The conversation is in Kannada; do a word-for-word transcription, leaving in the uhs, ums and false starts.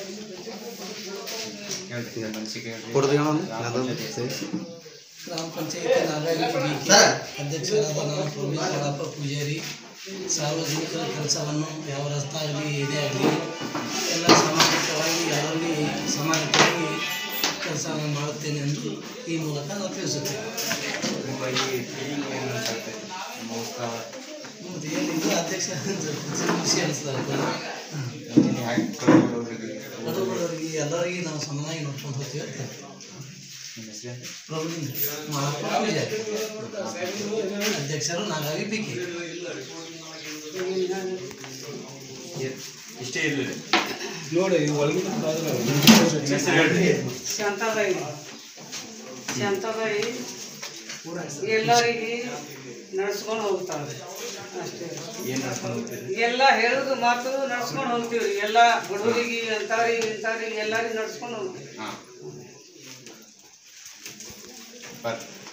ಗ್ರಾಮ ಪಂಚಾಯತಿ ನಾರಾಯಣ ಅಧ್ಯಕ್ಷರಾದ ನಾನು ಪ್ರವೀಣ್ ಕೊಡಪ್ಪ ಪೂಜಾರಿ. ಸಾರ್ವಜನಿಕರ ಕೆಲಸವನ್ನು ಯಾವ ರಸ್ತೆ ಆಗಲಿ ಏನೇ ಆಗಲಿ ಎಲ್ಲ ಸಾಮಾಜಿಕವಾಗಿ ಯಾರಲ್ಲಿ ಸಮಾಜವಾಗಿ ಕೆಲಸ ಮಾಡುತ್ತೇನೆ ಎಂದು ಈ ಮೂಲಕ ನಾವು ತಿಳಿಸುತ್ತೇವೆ. ಮತ್ತು ಏನಿಲ್ಲ ಅಧ್ಯಕ್ಷ ಖುಷಿ ಅನಿಸ್ತದೆ. ಬಡವರಿಗೆ ಎಲ್ಲರಿಗೆ ನಾವು ಸಮನಾಗಿ ನೋಡ್ಕೊಂಡು ಹೋಗ್ತೀವಿ. ಪ್ರವೀಣ್ ಮಹಾತ್ಮ ಪೂಜಾರಿ ಅಧ್ಯಕ್ಷರು ನಾಗಾಗಿ ಪಿಕೆ. ಇಷ್ಟೇ ಇರಲಿ ನೋಡಿ ಒಳಗಿನ ಶಾಂತಾಬಾಯಿ ಶಾಂತಾಬಾಯಿ ಎಲ್ಲರಿಗೆ ನಡ್ಸ್ಕೊಂಡು ಹೋಗ್ತಾಳೆ ಅಷ್ಟೇ. ಎಲ್ಲ ಹೇಳೋದು ಮಾತು ನಡ್ಸ್ಕೊಂಡು ಹೋಗ್ತೀವಿ. ಎಲ್ಲ ಬಡವರಿಗೆ ಅಂತಾರಿ ಇಂತಾರಿ ಎಲ್ಲರಿಗೆ ನಡ್ಸ್ಕೊಂಡು ಹೋಗ್ತೀವಿ.